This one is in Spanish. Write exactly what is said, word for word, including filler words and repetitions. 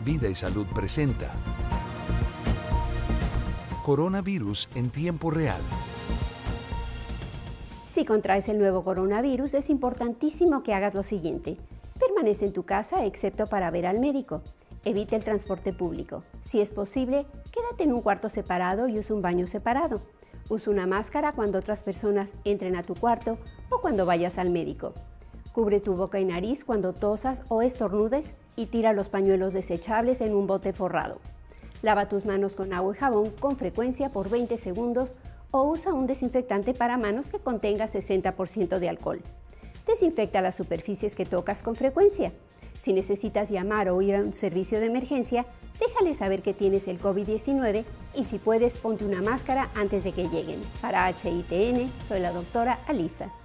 Vida y Salud presenta Coronavirus en tiempo real. Si contraes el nuevo coronavirus, es importantísimo que hagas lo siguiente. Permanece en tu casa, excepto para ver al médico. Evita el transporte público. Si es posible, quédate en un cuarto separado y usa un baño separado. Usa una máscara cuando otras personas entren a tu cuarto o cuando vayas al médico. Cubre tu boca y nariz cuando tosas o estornudes y tira los pañuelos desechables en un bote forrado. Lava tus manos con agua y jabón con frecuencia por veinte segundos o usa un desinfectante para manos que contenga sesenta por ciento de alcohol. Desinfecta las superficies que tocas con frecuencia. Si necesitas llamar o ir a un servicio de emergencia, déjales saber que tienes el COVID diecinueve y si puedes, ponte una máscara antes de que lleguen. Para H I T N, soy la doctora Alisa.